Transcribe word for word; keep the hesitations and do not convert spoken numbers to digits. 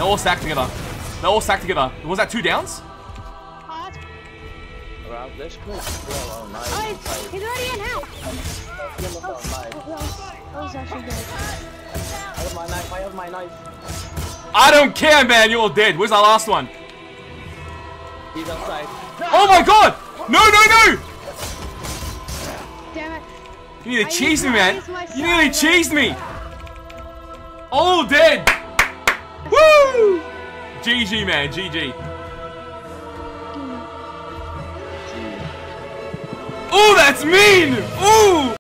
They're all stacked together. They're all stacked together. Was that two downs? Grab this quick. Oh, nice. Oh, he's already in house. Oh, nice. That was actually good. I have my knife. I have my knife. I don't care, man. You're all dead. Where's our last one? He's outside. Oh my god! No, no, no! Damn it. You need to I cheese used me, my- I man. used my You nearly side. cheesed me. All dead. Woo! G G, man. G G. Oh, that's mean! Ooh!